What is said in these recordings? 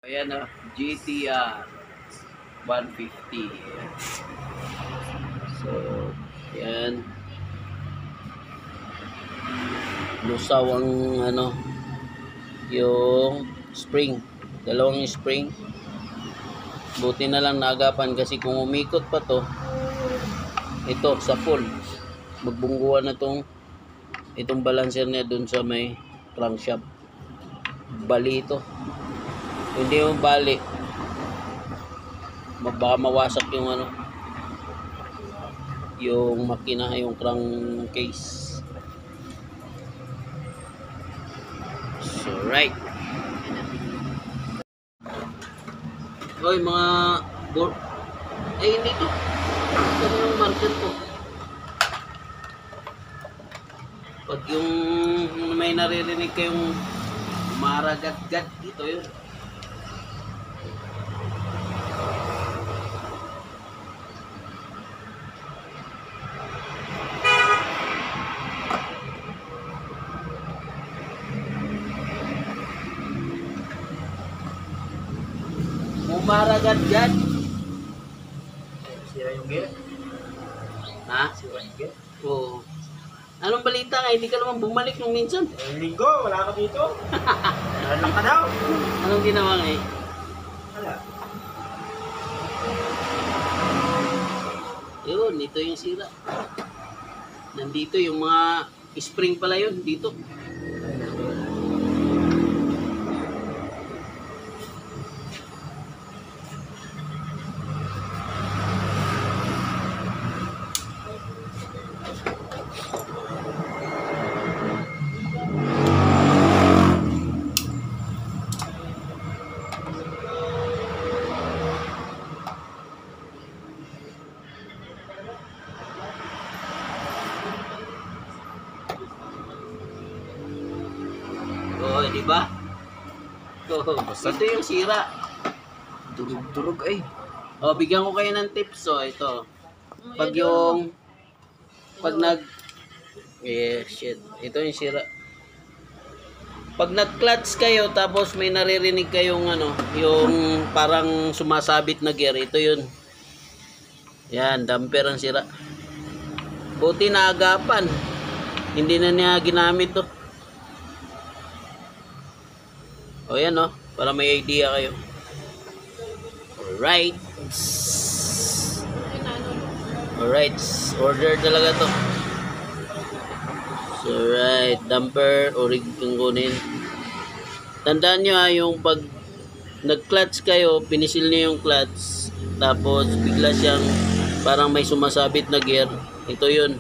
Ayan na, GTR 150. So, ayan. Lusaw ang yung spring. Dalawang spring. Buti na lang naagapan kasi kung umikot pa to, ito sa full. Magbungguan na itong balancer niya dun sa may crankshaft. Bali ito. Hindi mo bali. Baka mawasak yung makina, yung crankcase. So right. Hoy mga board. Hindi to. Ito yung market ko. Pag yung may naririnig kayong maragat-gat, ito yun. Maragat-gat. Sira yung gear. Ha? Sira yung gear. Oo. Anong balita nga? Hindi ka naman bumalik nung minsan. Linggo, wala ka dito. Nalang ka daw. Anong ginawa nga eh? Wala. Yun, ito yung sira. Nandito yung mga spring pala yun, dito. Oh, di ba? Oh, ito yung sira. Durug-durug ay. Oh, bigyan ko kayo ng tips. So, ito. Pag shit. Ito yung sira. Pag nag-clutch kayo, tapos may naririnig kayong yung parang sumasabit na gear, ito yun. Yan, damper ang sira. Buti naagapan. Hindi na niya ginamit to. O yan para may idea kayo. Alright. Alright, order talaga to. So right, damper, orig yung kunin. Tandaan nyo yung pag nag-clutch kayo, pinisil nyo yung clutch, tapos bigla siyang parang may sumasabit na gear. Ito yun.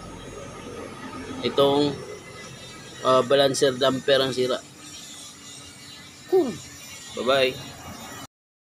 Itong balancer damper ang sira. Bye-bye.